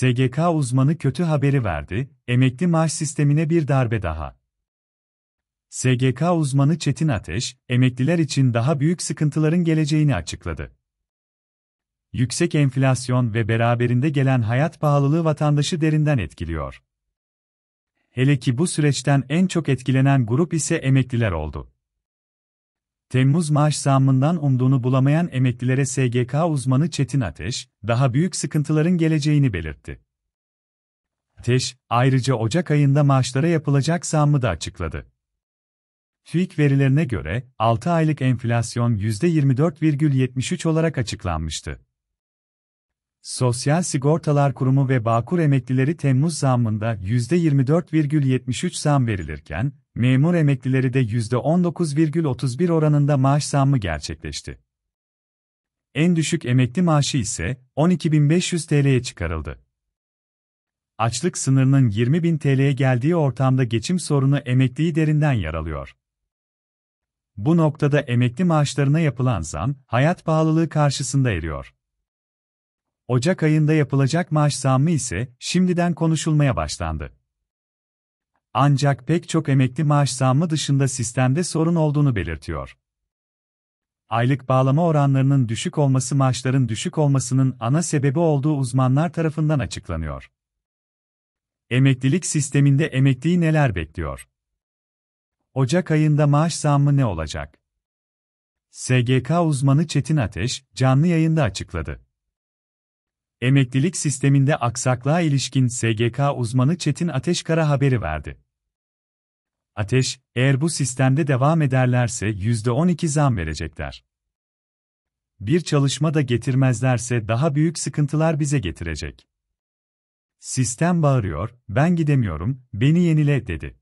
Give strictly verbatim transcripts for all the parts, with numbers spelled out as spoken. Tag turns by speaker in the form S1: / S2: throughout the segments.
S1: S G K uzmanı kötü haberi verdi, emekli maaş sistemine bir darbe daha. S G K uzmanı Çetin Ateş, emekliler için daha büyük sıkıntıların geleceğini açıkladı. Yüksek enflasyon ve beraberinde gelen hayat pahalılığı vatandaşı derinden etkiliyor. Hele ki bu süreçten en çok etkilenen grup ise emekliler oldu. Temmuz maaş zammından umduğunu bulamayan emeklilere S G K uzmanı Çetin Ateş, daha büyük sıkıntıların geleceğini belirtti. Ateş, ayrıca Ocak ayında maaşlara yapılacak zammı da açıkladı. TÜİK verilerine göre, altı aylık enflasyon yüzde yirmi dört virgül yetmiş üç olarak açıklanmıştı. Sosyal Sigortalar Kurumu ve Bağkur emeklileri Temmuz zammında yüzde yirmi dört virgül yetmiş üç zam verilirken, memur emeklileri de yüzde on dokuz virgül otuz bir oranında maaş zammı gerçekleşti. En düşük emekli maaşı ise on iki bin beş yüz T L'ye çıkarıldı. Açlık sınırının yirmi bin T L'ye geldiği ortamda geçim sorunu emekliyi derinden yaralıyor. Bu noktada emekli maaşlarına yapılan zam, hayat pahalılığı karşısında eriyor. Ocak ayında yapılacak maaş zammı ise şimdiden konuşulmaya başlandı. Ancak pek çok emekli maaş zammı dışında sistemde sorun olduğunu belirtiyor. Aylık bağlama oranlarının düşük olması maaşların düşük olmasının ana sebebi olduğu uzmanlar tarafından açıklanıyor. Emeklilik sisteminde emekliyi neler bekliyor? Ocak ayında maaş zammı ne olacak? S G K uzmanı Çetin Ateş, canlı yayında açıkladı. Emeklilik sisteminde aksaklığa ilişkin S G K uzmanı Çetin Ateş kara haberi verdi. Ateş, eğer bu sistemde devam ederlerse yüzde on iki zam verecekler. Bir çalışma da getirmezlerse daha büyük sıkıntılar bize getirecek. Sistem bağırıyor, ben gidemiyorum, beni yenile dedi.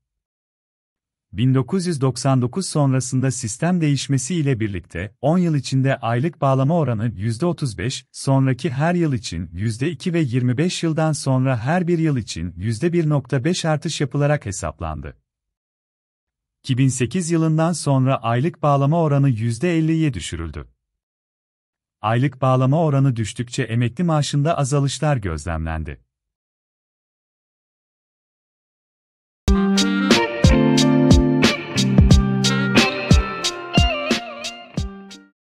S1: bin dokuz yüz doksan dokuz sonrasında sistem değişmesi ile birlikte on yıl içinde aylık bağlama oranı yüzde otuz beş, sonraki her yıl için yüzde iki ve yirmi beş yıldan sonra her bir yıl için yüzde bir virgül beş artış yapılarak hesaplandı. iki bin sekiz yılından sonra aylık bağlama oranı yüzde elliye düşürüldü. Aylık bağlama oranı düştükçe emekli maaşında azalışlar gözlemlendi.